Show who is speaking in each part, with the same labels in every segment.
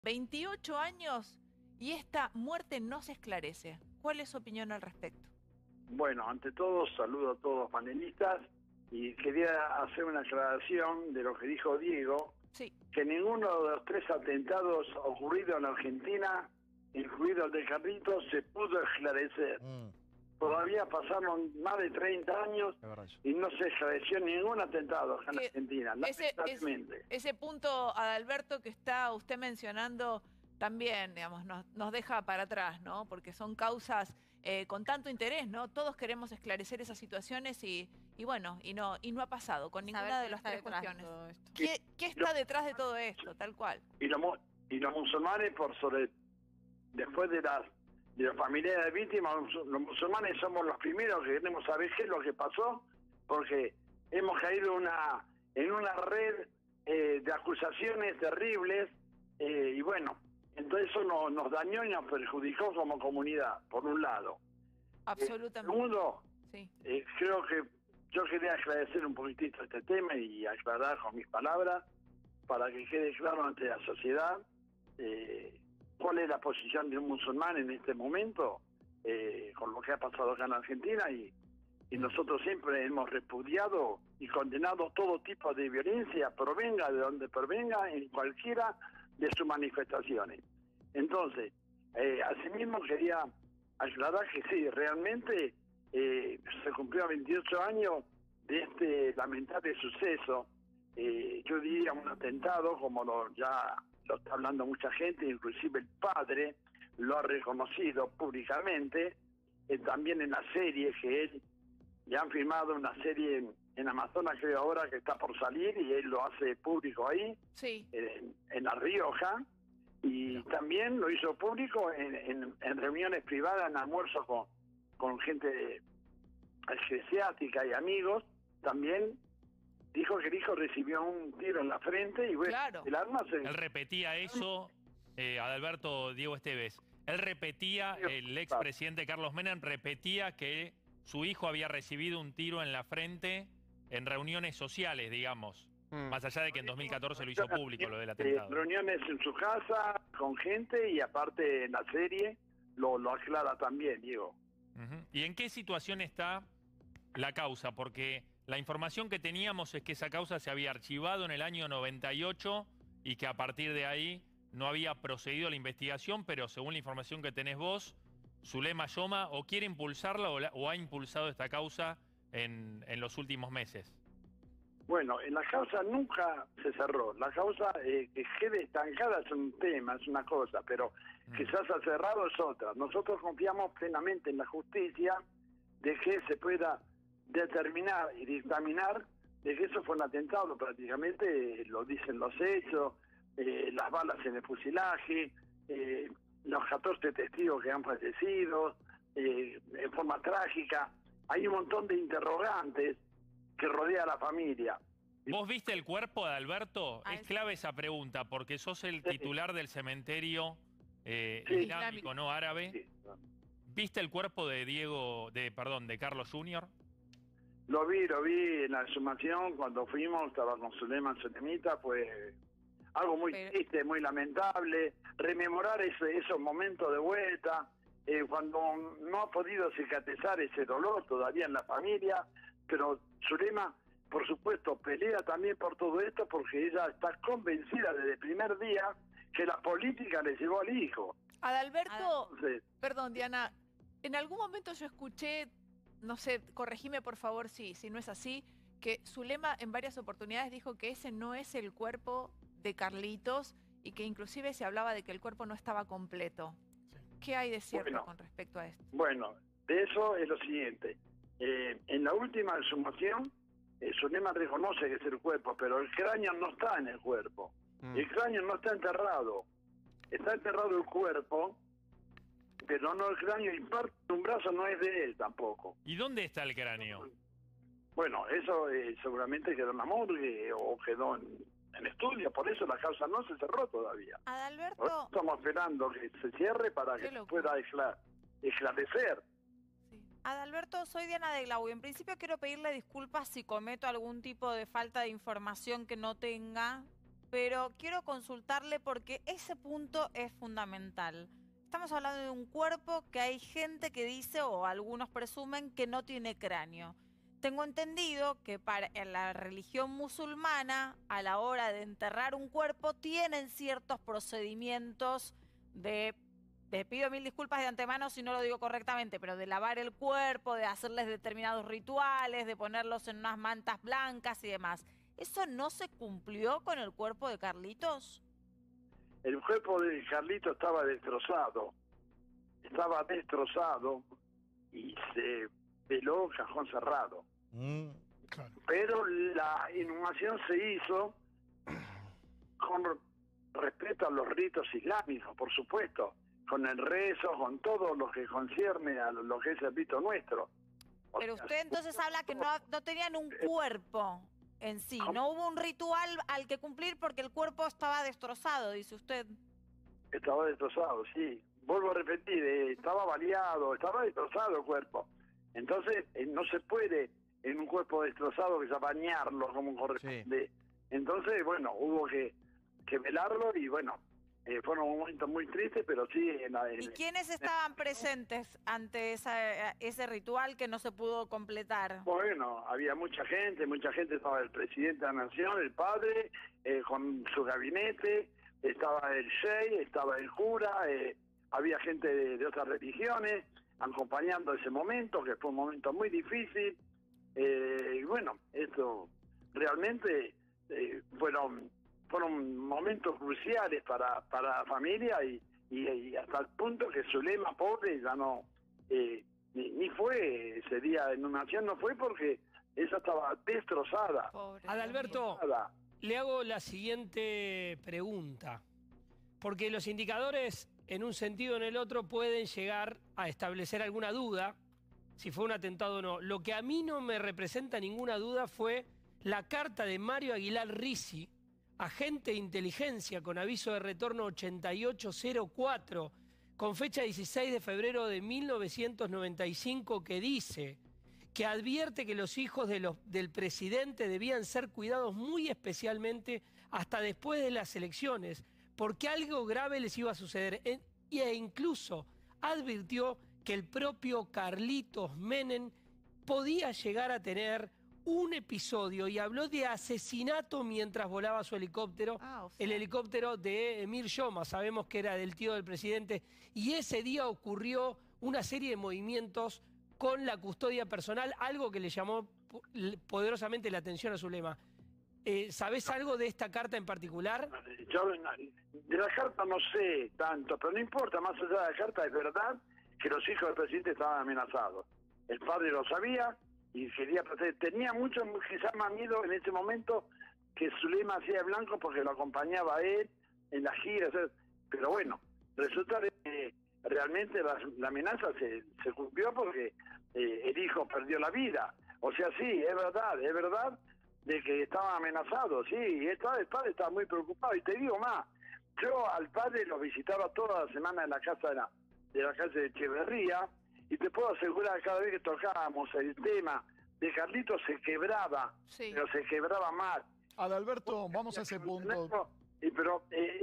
Speaker 1: 28 años y esta muerte no se esclarece. ¿Cuál es su opinión al respecto?
Speaker 2: Bueno, ante todo, saludo a todos los panelistas y quería hacer una aclaración de lo que dijo Diego,
Speaker 1: Sí.
Speaker 2: que ninguno de los 3 atentados ocurridos en Argentina, incluido el de Carlitos, se pudo esclarecer. Todavía pasaron más de 30 años y no se esclareció ningún atentado acá en Argentina, lamentablemente.
Speaker 1: Ese punto, Adalberto, que está usted mencionando también, digamos, nos deja para atrás, ¿no? Porque son causas con tanto interés, ¿no? Todos queremos esclarecer esas situaciones y bueno, y no ha pasado con ninguna de las 3 cuestiones. ¿Qué está detrás de todo esto, tal cual?
Speaker 2: Y los musulmanes, después de los familiares de víctimas, los musulmanes somos los primeros que queremos saber qué es lo que pasó, porque hemos caído en una red de acusaciones terribles, y bueno, entonces eso nos dañó y nos perjudicó como comunidad, por un lado.
Speaker 1: Absolutamente.
Speaker 2: Segundo,
Speaker 1: sí.
Speaker 2: Creo que yo quería esclarecer un poquitito este tema y aclarar con mis palabras, para que quede claro ante la sociedad cuál es la posición de un musulmán en este momento, con lo que ha pasado acá en Argentina, y nosotros siempre hemos repudiado y condenado todo tipo de violencia, provenga de donde provenga, en cualquiera de sus manifestaciones. Entonces, asimismo quería aclarar que sí, realmente se cumplió 28 años de este lamentable suceso, yo diría un atentado, como ya lo está hablando mucha gente, inclusive el padre lo ha reconocido públicamente, también en la serie que él, le han filmado una serie en Amazonas, creo ahora que está por salir, y él lo hace público ahí,
Speaker 1: sí.
Speaker 2: En La Rioja, y también lo hizo público en reuniones privadas, en almuerzos con gente eclesiástica y amigos. También dijo que el hijo recibió un tiro en la frente y bueno,
Speaker 1: claro.
Speaker 2: el arma se...
Speaker 3: Él repetía eso, Adalberto Diego Esteves. Él repetía, el expresidente Carlos Menem repetía que su hijo había recibido un tiro en la frente en reuniones sociales, digamos. Más allá de que en 2014 lo hizo público lo del atentado.
Speaker 2: Reuniones en su casa, con gente, y aparte en la serie lo aclara también, Diego.
Speaker 3: ¿Y en qué situación está la causa? Porque la información que teníamos es que esa causa se había archivado en el año 98 y que a partir de ahí no había procedido la investigación, pero según la información que tenés vos, Zulema Yoma o quiere impulsarla o ha impulsado esta causa en los últimos meses.
Speaker 2: Bueno, la causa nunca se cerró. La causa que quede estancada es un tema, es una cosa, pero quizás ha cerrado es otra. Nosotros confiamos plenamente en la justicia de que se pueda determinar y dictaminar de que eso fue un atentado, prácticamente lo dicen los hechos, las balas en el fusilaje, los 14 testigos que han fallecido, en forma trágica. Hay un montón de interrogantes que rodea a la familia.
Speaker 3: ¿Vos viste el cuerpo de Alberto? Es clave esa pregunta, porque sos el titular del cementerio islámico, ¿no? Árabe.
Speaker 2: Sí.
Speaker 3: ¿Viste el cuerpo de de Carlos Jr.?
Speaker 2: Lo vi en la exhumación cuando fuimos, estaba con Zulema Zulemita, fue algo muy triste, muy lamentable, rememorar esos momentos de vuelta, cuando no ha podido cicatrizar ese dolor todavía en la familia, pero Zulema, por supuesto, pelea también por todo esto porque ella está convencida desde el primer día que la política le llevó al hijo.
Speaker 1: Adalberto, perdón, Diana, en algún momento yo escuché, no sé, corregime por favor si no es así, que Zulema en varias oportunidades dijo que ese no es el cuerpo de Carlitos y que inclusive se hablaba de que el cuerpo no estaba completo. ¿Qué hay de cierto con respecto a esto?
Speaker 2: Bueno, de eso es lo siguiente. En la última exhumación, Zulema reconoce que es el cuerpo, pero el cráneo no está en el cuerpo. El cráneo no está enterrado. Está enterrado el cuerpo, pero no el cráneo, y parte de un brazo no es de él tampoco.
Speaker 3: ¿Y dónde está el cráneo?
Speaker 2: Bueno, eso seguramente quedó en la morgue o quedó en estudio, por eso la causa no se cerró todavía.
Speaker 4: Adalberto,
Speaker 2: estamos esperando que se cierre para que se pueda esclarecer.
Speaker 4: Adalberto, soy Diana de Glau y en principio quiero pedirle disculpas si cometo algún tipo de falta de información que no tenga pero quiero consultarle porque ese punto es fundamental. Estamos hablando de un cuerpo que hay gente que dice, o algunos presumen, que no tiene cráneo. Tengo entendido que en la religión musulmana, a la hora de enterrar un cuerpo, tienen ciertos procedimientos te pido mil disculpas de antemano si no lo digo correctamente, pero de lavar el cuerpo, de hacerles determinados rituales, de ponerlos en unas mantas blancas y demás. ¿Eso no se cumplió con el cuerpo de Carlitos?
Speaker 2: El cuerpo de Carlitos estaba destrozado y se veló cajón cerrado.
Speaker 5: Claro.
Speaker 2: Pero la inhumación se hizo con respeto a los ritos islámicos, por supuesto, con el rezo, con todo lo que concierne a lo que es el rito nuestro.
Speaker 4: Pero usted entonces habla que no tenían un cuerpo en sí,
Speaker 2: ¿cómo?
Speaker 4: no hubo un ritual al que cumplir porque el cuerpo estaba destrozado, dice usted.
Speaker 2: Estaba destrozado, sí. Vuelvo a repetir, estaba baleado, estaba destrozado el cuerpo. Entonces, no se puede en un cuerpo destrozado que bañarlo como corresponde. Sí. Entonces, bueno, hubo que velarlo y bueno, fueron momentos muy tristes, pero sí...
Speaker 4: ¿Y quiénes estaban presentes ante ese ritual que no se pudo completar?
Speaker 2: Bueno, había mucha gente, estaba el presidente de la nación, el padre, con su gabinete, estaba el sheik, estaba el cura, había gente de otras religiones acompañando ese momento, que fue un momento muy difícil. Y bueno, esto realmente fueron momentos cruciales para la familia y hasta el punto que Zulema, pobre, ya no ni fue ese día de inhumación, no fue porque ella estaba destrozada.
Speaker 1: Pobre
Speaker 5: Adalberto, le hago la siguiente pregunta, porque los indicadores en un sentido o en el otro pueden llegar a establecer alguna duda si fue un atentado o no. Lo que a mí no me representa ninguna duda fue la carta de Mario Aguilar Ricci, agente de inteligencia con aviso de retorno 8804, con fecha 16 de febrero de 1995, que dice que advierte que los hijos del presidente debían ser cuidados muy especialmente hasta después de las elecciones, porque algo grave les iba a suceder. E incluso advirtió que el propio Carlitos Menem podía llegar a tener un episodio y habló de asesinato mientras volaba su helicóptero, el helicóptero de Emir Yoma, sabemos que era del tío del presidente, y ese día ocurrió una serie de movimientos con la custodia personal, algo que le llamó poderosamente la atención a Zulema. ¿Sabés algo de esta carta en particular?
Speaker 2: Yo de la carta no sé tanto, pero no importa, más allá de la carta es verdad que los hijos del presidente estaban amenazados. El padre lo sabía y quería proteger. Tenía mucho, quizás más miedo en ese momento que Zulema hacía de blanco porque lo acompañaba a él en las giras. Pero bueno, resulta que realmente la amenaza se cumplió porque el hijo perdió la vida. O sea, sí, es verdad de que estaba amenazado, sí, y el padre estaba muy preocupado. Y te digo más, yo al padre lo visitaba toda la semana en la casa de la calle de Echeverría, y te puedo asegurar que cada vez que tocábamos el tema de Carlitos se quebraba, sí, pero se quebraba mal.
Speaker 5: Adalberto, vamos a ese punto.
Speaker 2: Pero,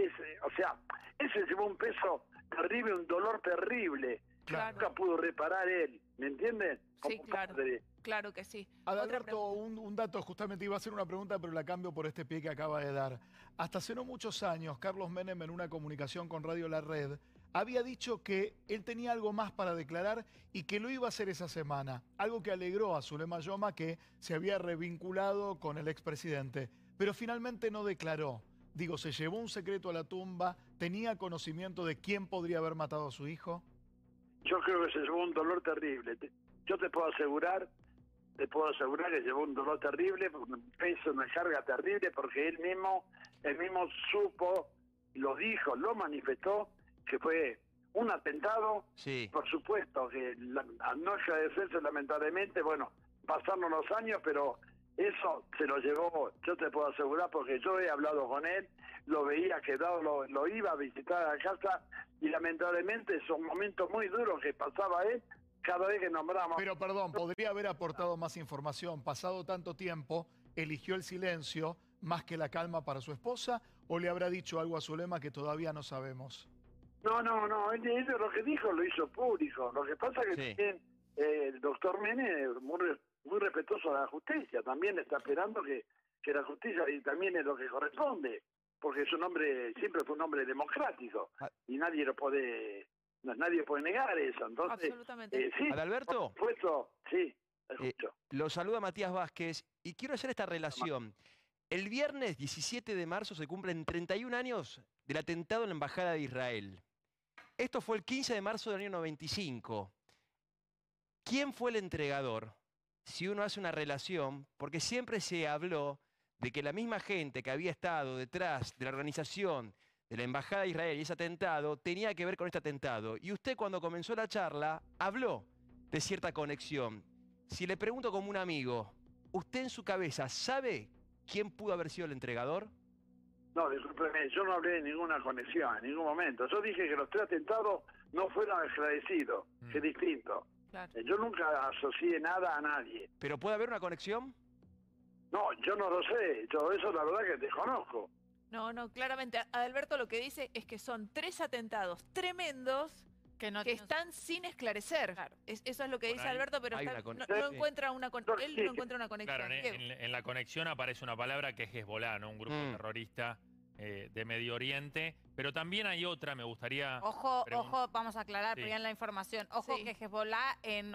Speaker 2: o sea, ese llevó un peso terrible, un dolor terrible.
Speaker 1: Claro.
Speaker 2: Nunca pudo reparar él, ¿me entiendes?
Speaker 1: Sí, claro. Claro que sí.
Speaker 5: Adalberto, un dato, justamente iba a hacer una pregunta, pero la cambio por este pie que acaba de dar. Hasta hace no muchos años, Carlos Menem, en una comunicación con Radio La Red, había dicho que él tenía algo más para declarar y que lo iba a hacer esa semana. Algo que alegró a Zulema Yoma, que se había revinculado con el expresidente. Pero finalmente no declaró. Digo, ¿se llevó un secreto a la tumba? ¿Tenía conocimiento de quién podría haber matado a su hijo?
Speaker 2: Yo creo que se llevó un dolor terrible. Yo te puedo asegurar que llevó un dolor terrible, un peso, una carga terrible, porque él mismo supo, lo dijo, lo manifestó, que fue un atentado. Sí. Por supuesto que al no agradecerse lamentablemente, bueno, pasaron los años, pero eso se lo llevó, yo te puedo asegurar, porque yo he hablado con él, lo veía quedado, lo iba a visitar a la casa, y lamentablemente son momentos muy duros que pasaba él cada vez que nombramos.
Speaker 5: Pero perdón, podría haber aportado más información. Pasado tanto tiempo, eligió el silencio más que la calma para su esposa,
Speaker 6: o le habrá dicho algo a Zulema que todavía no sabemos?
Speaker 2: No, él lo que dijo lo hizo público. Lo que pasa es que
Speaker 7: Sí.
Speaker 2: también el doctor Mene, muy respetuoso de la justicia, también está esperando que la justicia también es lo que corresponde, porque es un hombre, siempre fue un hombre democrático,
Speaker 7: Ah.
Speaker 2: y nadie puede negar eso. Entonces,
Speaker 1: Absolutamente.
Speaker 2: sí,
Speaker 7: Adalberto,
Speaker 2: por supuesto, sí, escucho.
Speaker 7: lo saluda Matías Vázquez y quiero hacer esta relación. El viernes 17 de marzo se cumplen 31 años del atentado en la Embajada de Israel. Esto fue el 15 de marzo del año 95. ¿Quién fue el entregador? Si uno hace una relación, porque siempre se habló de que la misma gente que había estado detrás de la organización de la Embajada de Israel y ese atentado tenía que ver con este atentado. Y usted cuando comenzó la charla habló de cierta conexión. Si le pregunto como un amigo, ¿usted en su cabeza sabe quién pudo haber sido el entregador?
Speaker 2: No, discúlpeme, yo no hablé de ninguna conexión en ningún momento. Yo dije que los 3 atentados no fueron esclarecidos, que es distinto.
Speaker 1: Claro.
Speaker 2: Yo nunca asocié nada a nadie.
Speaker 7: ¿Pero puede haber una conexión?
Speaker 2: No, yo no lo sé. Yo eso la verdad que desconozco.
Speaker 1: No, claramente. Adalberto lo que dice es que son 3 atentados tremendos
Speaker 4: Que no
Speaker 1: que
Speaker 4: tiene-
Speaker 1: están sin esclarecer.
Speaker 4: Claro.
Speaker 1: Eso es lo que
Speaker 3: Por
Speaker 1: dice
Speaker 3: ahí
Speaker 1: Alberto, pero
Speaker 7: hay
Speaker 1: está-
Speaker 7: una con-
Speaker 1: no
Speaker 2: Sí.
Speaker 1: encuentra una
Speaker 2: No,
Speaker 1: él
Speaker 2: sí.
Speaker 1: no encuentra una conexión.
Speaker 3: Claro,
Speaker 1: Diego.
Speaker 3: en la conexión aparece una palabra que es Hezbollah, ¿no? Un grupo terrorista de Medio Oriente. Pero también hay otra, me gustaría...
Speaker 4: Ojo,
Speaker 3: pregun-
Speaker 4: ojo, vamos a aclarar
Speaker 3: Sí.
Speaker 4: bien la información. Ojo
Speaker 1: Sí.
Speaker 4: que Hezbollah en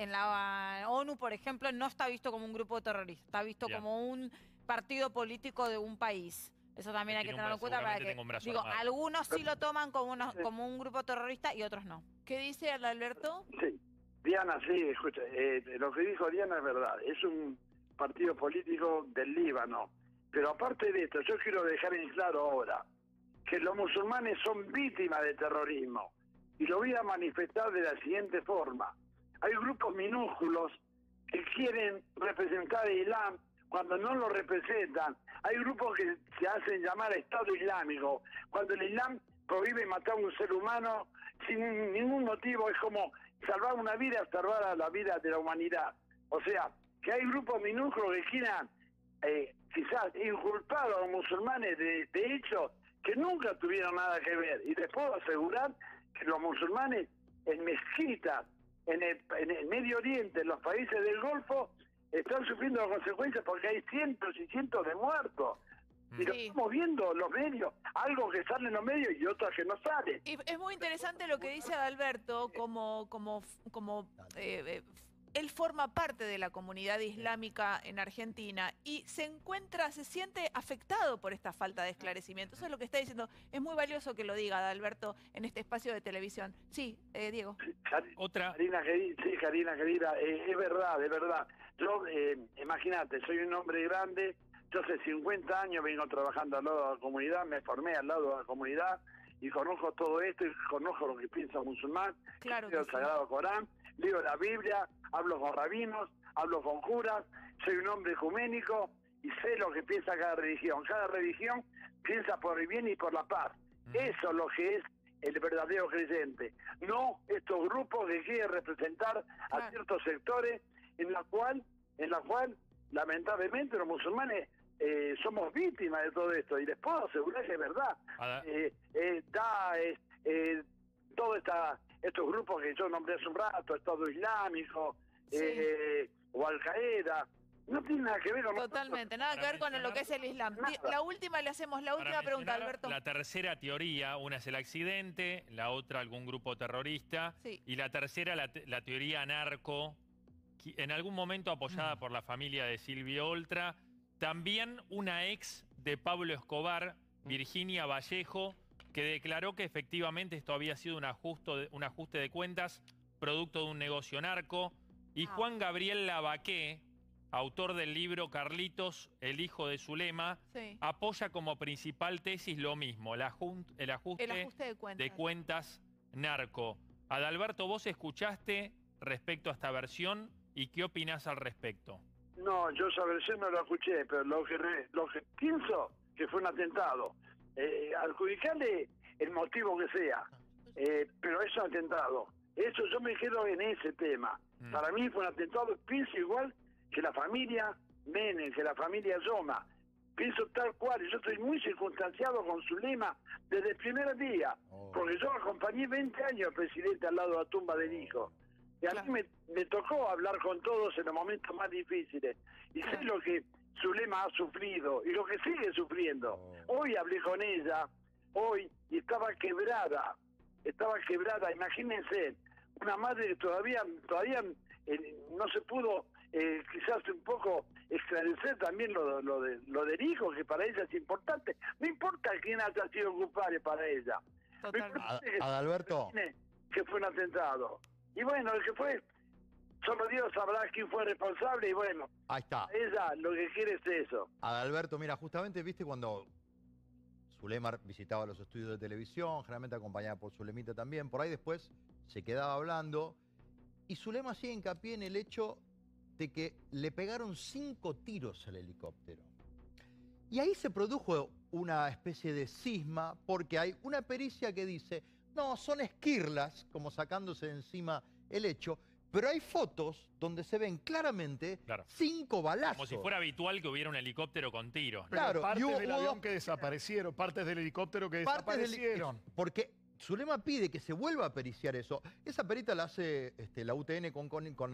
Speaker 4: la ONU, por ejemplo, no está visto como un grupo terrorista, está visto
Speaker 3: Bien.
Speaker 4: como un partido político de un país. Eso también hay que
Speaker 3: Tiene un
Speaker 4: tenerlo en
Speaker 3: brazo,
Speaker 4: cuenta para
Speaker 3: seguramente
Speaker 4: que,
Speaker 3: tenga un brazo
Speaker 4: digo,
Speaker 3: armado.
Speaker 4: algunos sí lo toman como un grupo terrorista y otros no.
Speaker 1: ¿Qué dice Adalberto?
Speaker 2: Sí. Diana, sí, escucha, lo que dijo Diana es verdad. Es un partido político del Líbano. Pero aparte de esto, yo quiero dejar en claro ahora que los musulmanes son víctimas de terrorismo. Y lo voy a manifestar de la siguiente forma. Hay grupos minúsculos que quieren representar el Islam cuando no lo representan. Hay grupos que se hacen llamar Estado Islámico, cuando el Islam prohíbe matar a un ser humano sin ningún motivo. Es como salvar una vida, salvar a la vida de la humanidad. O sea, que hay grupos minúsculos que quieran quizás inculpar a los musulmanes de hechos que nunca tuvieron nada que ver. Y les puedo asegurar que los musulmanes en mezquitas, en el Medio Oriente, en los países del Golfo, están sufriendo las consecuencias porque hay cientos y cientos de muertos. Y lo
Speaker 1: Sí.
Speaker 2: estamos viendo en los medios, algo que sale en los medios y otras que no salen.
Speaker 1: Y es muy interesante lo que dice Adalberto, él forma parte de la comunidad islámica en Argentina y se siente afectado por esta falta de esclarecimiento. Eso es lo que está diciendo. Es muy valioso que lo diga Adalberto en este espacio de televisión. Sí, Diego.
Speaker 3: Otra...
Speaker 2: Karina querida, es verdad, es verdad. Yo, imagínate, soy un hombre grande, yo hace 50 años vengo trabajando al lado de la comunidad, me formé al lado de la comunidad y conozco todo esto y conozco lo que piensa un musulmán,
Speaker 1: Claro
Speaker 2: leo
Speaker 1: que
Speaker 2: el
Speaker 1: sí.
Speaker 2: Sagrado Corán, leo la Biblia, hablo con rabinos, hablo con curas, soy un hombre ecuménico y sé lo que piensa cada religión. Cada religión piensa por el bien y por la paz. Eso es lo que es el verdadero creyente. No estos grupos que quieren representar a
Speaker 1: Claro.
Speaker 2: ciertos sectores en la cual lamentablemente los musulmanes somos víctimas de todo esto. Y les puedo asegurar que es verdad. Todos estos grupos que yo nombré hace un rato, Estado Islámico, o Al-Qaeda, no tiene nada que ver con
Speaker 1: Totalmente, nada que ver con lo que es el Islam. La última le hacemos, la última
Speaker 3: Para
Speaker 1: pregunta,
Speaker 3: mencionar
Speaker 1: Alberto.
Speaker 3: La tercera teoría, una es el accidente, la otra algún grupo terrorista,
Speaker 1: Sí.
Speaker 3: y la tercera la teoría narco, en algún momento apoyada por la familia de Silvio Oltra, también una ex de Pablo Escobar, Virginia Vallejo, que declaró que efectivamente esto había sido un ajuste de cuentas producto de un negocio narco, y Juan Gabriel Lavaqué, autor del libro Carlitos, el hijo de Zulema,
Speaker 1: Sí.
Speaker 3: apoya como principal tesis lo mismo, el ajuste
Speaker 1: El ajuste de cuentas.
Speaker 3: narco. Adalberto, ¿vos escuchaste respecto a esta versión y qué opinás al respecto?
Speaker 2: No, yo esa versión no lo escuché, pero lo que pienso que fue un atentado. Adjudicarle el motivo que sea, pero es un atentado. Eso yo me quedo en ese tema. Para mí fue un atentado, pienso igual que la familia Menem, que la familia Yoma. pienso tal cual, y yo estoy muy circunstanciado con Zulema desde el primer día, porque yo acompañé 20 años al presidente al lado de la tumba del hijo. Y a mí me tocó hablar con todos en los momentos más difíciles. Y sé lo que Zulema ha sufrido y lo que sigue sufriendo. Hoy hablé con ella, hoy, y estaba quebrada. Imagínense, una madre que todavía no se pudo quizás un poco esclarecer también lo del hijo, que para ella es importante. No importa quién haya sido culpable para ella.
Speaker 8: Adalberto.
Speaker 2: Que fue un atentado. Y bueno, el que fue, solo Dios sabrá quién fue responsable, y bueno,
Speaker 8: Ahí está.
Speaker 2: ella lo que quiere es eso.
Speaker 8: Adalberto, mira, justamente, viste, cuando Zulema visitaba los estudios de televisión, generalmente acompañada por Zulemita también, por ahí después se quedaba hablando, y Zulema hacía hincapié en el hecho de que le pegaron 5 tiros al helicóptero. Y ahí se produjo una especie de cisma, porque hay una pericia que dice, no, son esquirlas, como sacándose de encima el hecho, pero hay fotos donde se ven claramente 5 balazos.
Speaker 3: Como si fuera habitual que hubiera un helicóptero con tiros, ¿no?
Speaker 6: Claro, partes del avión que desaparecieron, partes del helicóptero que desaparecieron.
Speaker 8: Porque Zulema pide que se vuelva a periciar eso. Esa perita la hace la UTN con el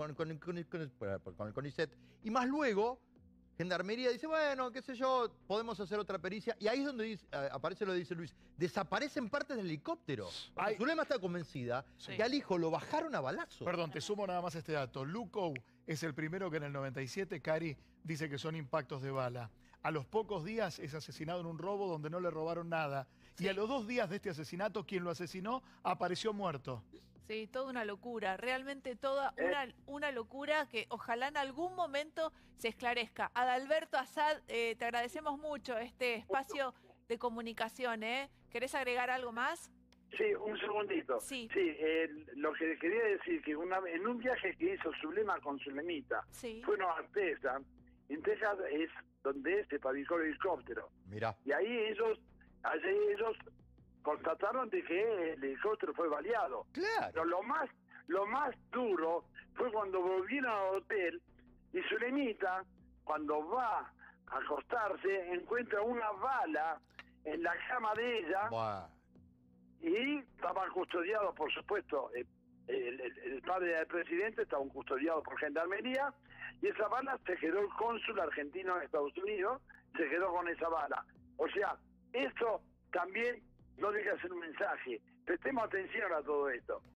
Speaker 8: CONICET. Y más luego, Gendarmería dice, bueno, qué sé yo, podemos hacer otra pericia. Y ahí es donde aparece lo que dice Luis. Desaparecen partes del helicóptero. Zulema está convencida que al hijo lo bajaron a balazos.
Speaker 6: Perdón, te sumo nada más este dato. Lukow es el primero que en el 97, Cari, dice que son impactos de bala. A los pocos días es asesinado en un robo donde no le robaron nada. Y a los 2 días de este asesinato, quien lo asesinó apareció muerto.
Speaker 1: Sí, toda una locura, realmente toda una locura que ojalá en algún momento se esclarezca. Adalberto Asad, te agradecemos mucho este espacio de comunicación, ¿eh? ¿Querés agregar algo más?
Speaker 2: Sí, un segundito.
Speaker 1: Sí.
Speaker 2: Lo que quería decir, que en un viaje que hizo Zulema con Zulemita, fueron a Texas. En Texas es donde se fabricó el helicóptero.
Speaker 8: Mirá.
Speaker 2: Y ahí ellos constataron de que el helicóptero fue baleado.
Speaker 8: Claro.
Speaker 2: Pero lo más duro fue cuando volvieron al hotel y Zulemita, cuando va a acostarse, encuentra una bala en la cama de ella.
Speaker 8: Buah.
Speaker 2: Y estaban custodiados, por supuesto, el padre del presidente estaba custodiado por Gendarmería, y esa bala se quedó el cónsul argentino en Estados Unidos, se quedó con esa bala. O sea, eso también no deja de ser un mensaje. Prestemos atención a todo esto.